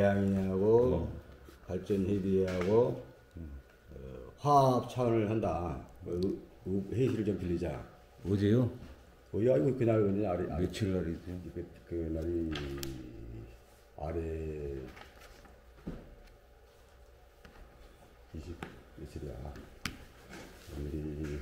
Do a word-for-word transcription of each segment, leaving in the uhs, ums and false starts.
대양이하고 어. 발전협의회하고 음. 어, 화합 차원을 한다. 어, 회의실을 좀 빌리자. 어제요? 어, 야, 이거 그날 그냥 아래, 아래 며칠 날이죠? 그, 그날이 아래 이십 며칠이야. 오늘이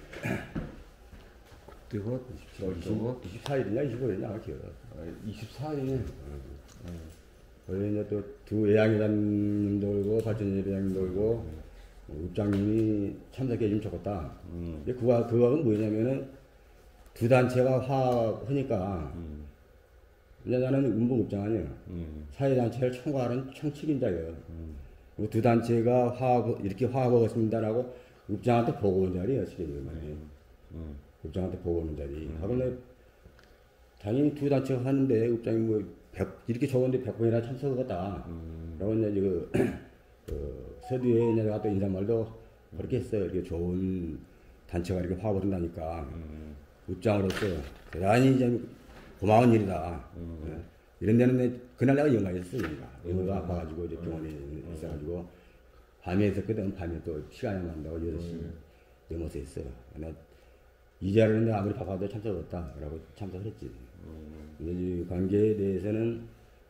그때가 이십칠, 이십사 일이냐 이십오 일이냐 기억. 이십사 일. 원래 이제 또 두 외양이단 돌고 발전협의회장 돌고 읍장님이 참석해 주면 좋겠다. 음. 근데 그거 그거는 뭐냐면은 두 단체가 화합하니까. 음. 이제 나는 운봉읍장 아니야. 음. 사회단체를 총괄하는 총책임자예요. 음. 그두 단체가 화합, 이렇게 화합하겠습니다라고 읍장한테 보고 온 자리야, 지금. 음. 음. 읍장한테 보고 오는 자리. 음. 하고 당연히 두 단체가 하는데 읍장이 뭐 백, 이렇게 적었는데 백 번이나 참석하겠다. 음. 라고 이제 그, 그 서두에 내가 또 인사말도 그렇게 했어요. 이렇게 좋은 단체가 이렇게 화합을 한다니까. 음. 읍장으로서 대단히 좀 고마운 일이다. 음. 네. 이런 데는 내, 그날 내가 영화에 있었으니까. 영화가 아파가지고 이제 병원에 음. 있어가지고 밤에 있었거든. 밤에 또 시간이 안 난다고 여섯 시 음. 넘어서 했어요. 나 이 자리는 내가 아무리 바빠도 참석했다. 라고 참석을 했지. 음. 근데 이 관계에 대해서는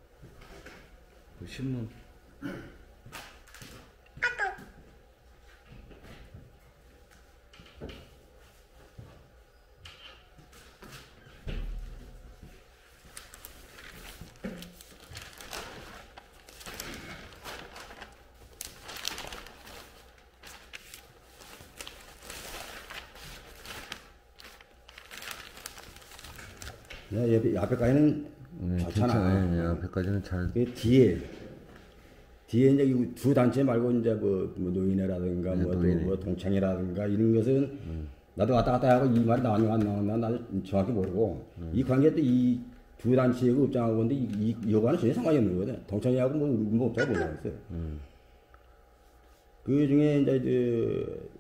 그 신문. 내 옆에, 앞에까지는 네, 좋잖아. 괜찮아요. 네, 앞에까지는 잘. 그 뒤에 뒤에 이제 이두 단체 말고 이제 뭐, 뭐 노인회라든가 네, 뭐, 또 노인회. 뭐 동창회라든가 이런 것은 나도 왔다 갔다 하고 이 말이 나왔나 안 나왔나 나도 정확히 모르고 이 관계 또 이 두 단체하고 읍장하고 근데 이, 이 이거와는 전혀 상관이 없는 거거든. 동창회하고 뭐, 뭐 읍장하고 모르겠어요. 음. 그 중에 이제 그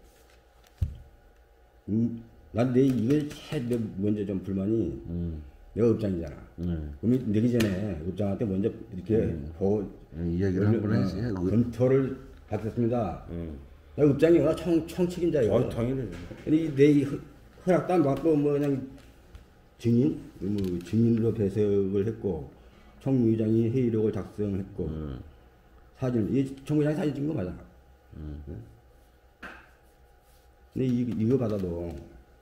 음, 난내 이걸 제일 먼저 좀 불만이 음. 내가 읍장이잖아. 음. 그럼 내기 전에 읍장한테 먼저 이렇게 보고 음, 이야기를 한번 했어요. 어, 검토를 받겠습니다. 음. 내가 읍장이가 청, 청책임자예요. 어, 당연히. 근데 내 허- 허락도 안 받고 뭐 그냥 증인, 뭐 증인으로 배석을 했고 총무의장이 회의록을 작성했고 음. 사진, 이 총무의장이 사진 찍은 거 맞아. 음. 네? 근데 이, 이거 받아도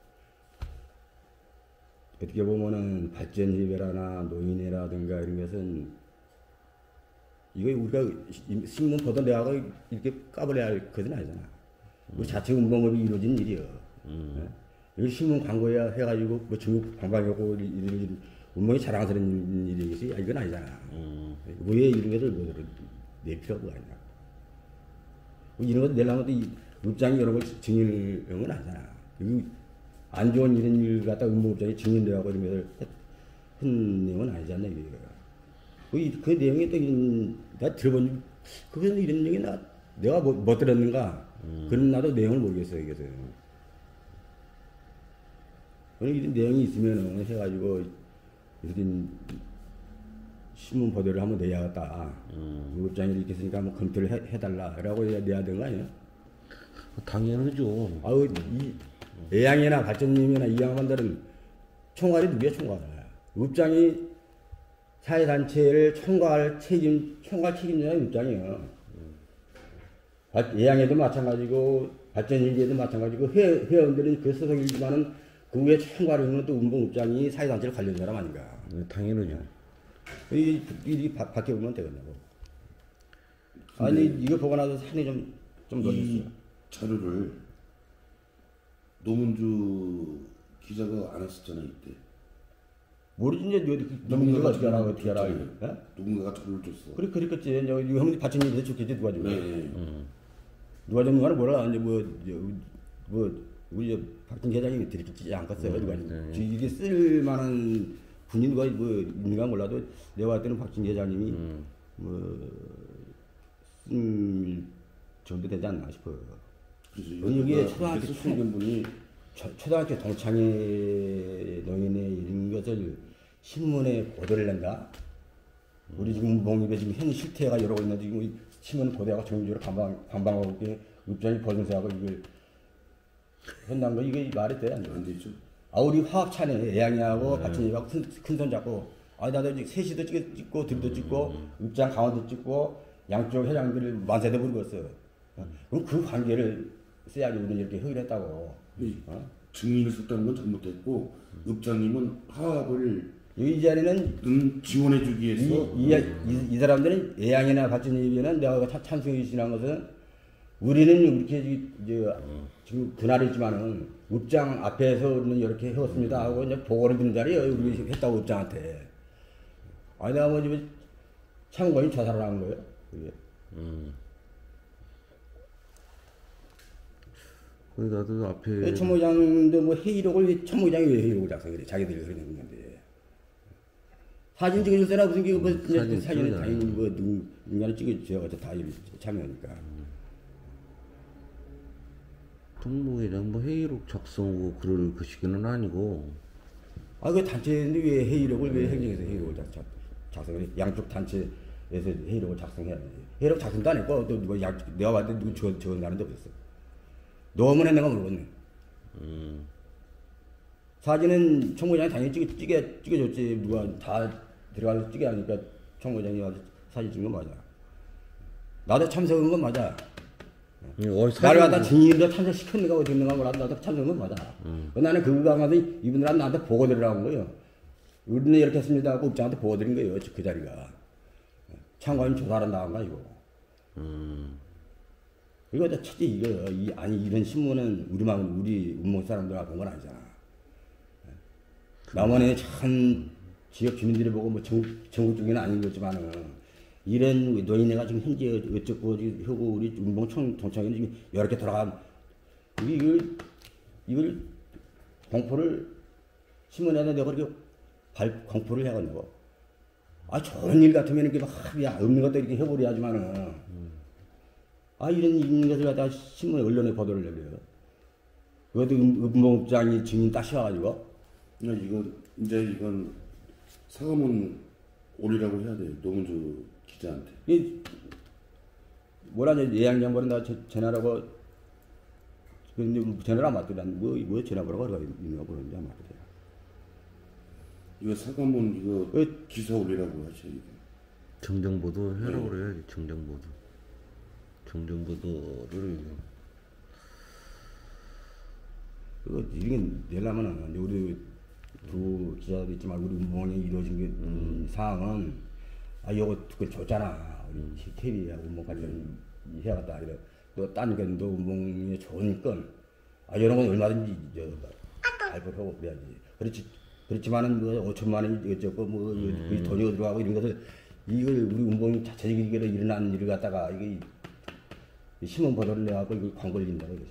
어떻게 보면은 발전협의회나 노인회라든가 이런 것은 이거 우리가 신문 보던 내하고 이렇게 까불어야 할 것은 아니잖아. 우리 자체 운동업이 이루어진 일이요. 음. 네? 이거 신문 광고야 해가지고 뭐 중국 관광하고 이런 운동이 자랑스러운 일이지 이건 아니잖아. 음. 왜 이런 것을 뭐내 필요가 아니야. 뭐 이런 것 내려면 또 이 읍장이 여러 걸 증인을 하는 건 아니잖아. 이거 안 좋은 이런 일 갖다 운동업장이 증인되고 이런 것을 한 내용은 아니지 않나 이게. 그, 이- 그 내용이 또 이런 나 들어본 그것은 이런 얘기 나 내가 뭐, 뭐 들었는가 음. 그런 나도 내용을 모르겠어요 이것은. 그런 이런 내용이 있으면 해가지고 이렇게 신문 보도를 한번 내야겠다. 음. 읍장이 이렇게 했으니까 한번 검토를 해, 해달라라고 해야 내야 되는 거 아니야? 당연하죠. 아우 이 애양이나 발전님이나 이 양반들은 총괄이 누구야 총괄? 읍장이 사회단체를 총괄 책임 총괄 책임자는 읍장이에요. 애양에도 마찬가지고 발전협의회도 마찬가지고 회, 회원들은 그 소속이지만은 그 위에 총괄하는 또 운봉읍장이 사회단체를 관리하는 사람 아닌가? 네, 당연하죠. 이 일이 바뀌어보면 되겠냐고. 아니 이거 보고 나서 산이 좀 좀 놀랐어요. 이 자료를 노문주 기자가 안 했었잖아 이때. 모르지 이제 누군가가 어떻게 알아 어떻게 알아? 예? 누군가가 자료를 줬어. 그래 그랬겠지. 이제 형님 받침님한테 줬겠지 누가 줘? 네. 네. 음. 누가 줬는 거는 몰라. 이제 뭐, 뭐, 우리 저 박진 계장님이 드리지 않겠어요. 음, 누가. 네. 이게 쓸만한 분이 누가 뭐 있는가 몰라도 내가 봤을 때는 박진 계장님이 음. 뭐, 쓸 정도 되지 않나 싶어요. 그래서 여기에 여기가 초등학교 이렇게 쓰는 분이 초, 초등학교 동창회 노인회 이런 것을 신문에 보도를 낸다? 우리 지금 농립에 지금 현 실태가 여러 가 있는데 지금 이 시민 고대하고 정규적으로 관방 관방하고 이렇게 읍장이 버전세하고 이걸 한다는 거 이게 말이 돼 안 돼? 안 되죠. 아 우리 화합차네 애양이하고 박진희하고 큰 손 잡고 아 나도 이제 셋이도 찍- 찍고 둘도 찍고 읍장 강원도 찍고 양쪽 회장들을 만세대 부르겠어. 어? 그럼 그 관계를 써야지 우리는 이렇게 회의를 했다고. 이 어? 증인을 썼다는 건 잘못했고 읍장님은 화합을 이 자리는 음, 지원해주기 이, 위해서 이, 이, 이 사람들은 애양이나 박진희는 내가 참- 참석해 주시는 것은 우리는 이렇게 이- 이제 지금 그날이지만은 읍장 앞에서 우리는 이렇게 해왔습니다 하고 이제 보고를 드는 자리에 우리 했다고 읍장한테. 아니 내가 뭐 지금 참고인 조사를 한 거예요. 그게. 그래 나도 앞에 참모장도 뭐 회의록을 참모장이 왜 회의록을 작성해? 자기들이 그러는 건데. 사진 찍어줄 사람 무슨 게 뭐, 사진 사진 사진은 찍어야 당연히 뭐 누구 인간을 찍어줘야 다 이렇게 참여하니까. 동무회장 뭐 회의록 작성하고 그럴 그 시기는 아니고 아 그 단체인데 왜 회의록을 왜 행정에서 회의록을 작, 작, 작성을 해? 양쪽 단체에서 회의록을 작성해야 되지. 회의록 작성도 안 했고 또 누가 양 내가 봤을 때 누구 저 적어나는 데 없었어. 너무나 내가 물어봤네. 음. 사진은 총무장이 당연히 찍어, 찍어, 찍어줬지. 누가 다 들어가서 찍어야 하니까 총무장이 와서 사진 찍는 건 맞아. 나도 참석한 건 맞아. 어, 나를 갖다 증인도 참석시켰는가 어디 있는가 몰라도 나도 참석한 건 맞아. 음. 나는 그거 가서 이분들한테 나한테 보고 드리라고 한 거예요. 우리는 이렇게 했습니다 하고 읍장한테 보고 드린 거예요. 그 자리가. 참관인 조사를 나간 거 이거. 음. 이거 다 첫째 이거 이, 아니 이런 신문은 우리만 우리 운목 사람들하고 본 건 아니잖아. 남원에 참 지역 주민들이 보고 뭐 전, 전국적인 아닌 거지만은 이런 노인네가 지금 현재 어쩌고 지금 하고 우리 운봉 청 동창회는 지금 여러 개 돌아간 이걸 이걸 공포를 신문에다 내가 이렇게 발 공포를 해가지고 아 좋은 일 같으면 이렇게 막야 없는 것도 이렇게 해버려야지만은 아 이런 있는 것을 갖다가 신문에 언론에 보도를 내려요. 그것도 운봉장이 증인 딱 씌워가지고. 그냥 이거 이제 이건 사과문 올리라고 해야 돼요. 노문주 기자한테. 이 뭐라 저 예양장보는 나 저- 전화라고 근데 전화를 안 받더라. 뭐뭐 전화 뭐라고 그러가 있는가 보는지 안 받더라. 이거 사과문 이거 그- 기사 올리라고 하셔 이거. 정정보도 하라고 그래야지 정정보도 정정보도를 그거 이게 내려면은 우리 두 기자도 있지만 우리 운봉이 이루어진 게 음, 사항은 아 요거 그 줬잖아 우리 케이비하고 운봉 관련 해야겠다 이래 또딴 견도 운봉에 좋은 건아 이런 건 얼마든지 저 발표를 하고 그래야지 그렇지 그렇지만은 뭐 오천만 원이 어쩌고 뭐 음. 그 돈이 어디로 가고 이런 것을 이걸 우리 운봉이 자체적으로 일어난 일을 갖다가 이게 신문 보도를 내갖고 이걸 광고를 낸다고 이거지.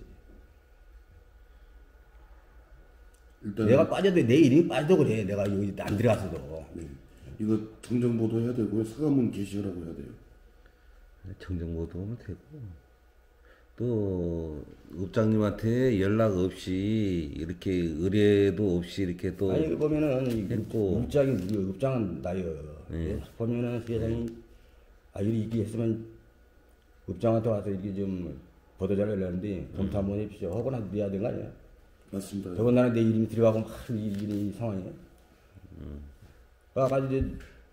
일단 내가 빠져도 내 이름이 빠져도 그래. 내가 여기 안 들어갔어도. 네. 이거 정정보도 해야 되고요. 사과문 게시하라고 해야 돼요. 정정보도 하면 되고 또 읍장님한테 연락 없이 이렇게 의뢰도 없이 이렇게 또 아니 보면은 이 했고. 읍장이 누구 읍장은 나요. 네. 보면은 세상이 아 이리 이렇게 했으면 읍장한테 와서 이렇게 좀 보도자를 내는데 검토 한번 해주십시오. 하거나 내야 되는 거 아니야? 맞습니다. 더군다나 내 이름이 들어가고 막 이, 이, 이 상황이야. 아까 이제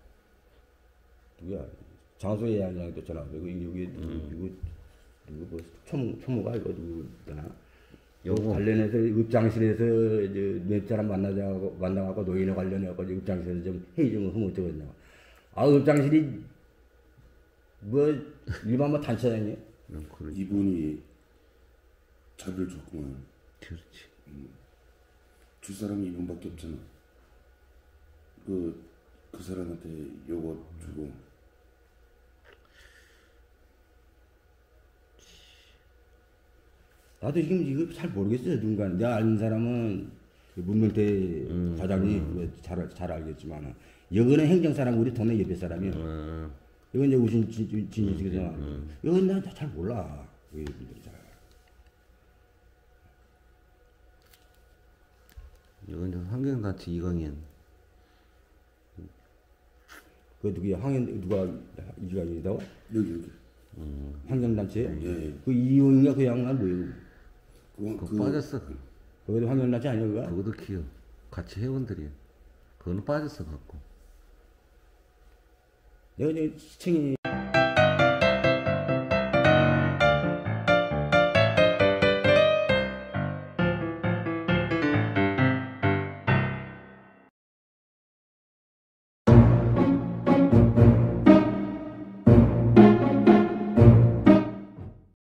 누구야 장소의 양양도 전화 오고 여기 여기 누구 누구 뭐 총 총무가 이거 누구잖아. 요거. 관련해서 읍장실에서 이제 몇 사람 만나자고 만나갖고 노인에 관련해갖고 이제 읍장실에서 좀 회의 좀 하면 어쩌겠냐. 아 읍장실이 뭐 일반 뭐 단체장이야. 음, 그러- 이분이 자비를 줬구만. 그렇지. 줄 사람이 이분밖에 없잖아. 그, 그 사람한테 요거 주고. 나도 지금 이거 잘 모르겠어요. 누군가 내가 아는 사람은 문명태 과장이 뭐 잘, 잘 알겠지만 여기는 행정사람 우리 동네 옆에 사람이야. 음, 이건 이제 우신 진진식이잖아. 이건 나 잘 몰라. 이 분들이 잘. 이건 이제 환경단체 이강현. 그 누구야 황현 누가 이주환이다고 여기 여기. 환경단체 예. 그 이용인가 그 양반 뭐예요? 그, 그거 그 빠졌어. 거기도 환경단체 아니야 그거? 그것도 키워. 같이 회원들이야. 그거는 빠졌어 갖고. 내가 이제 시청이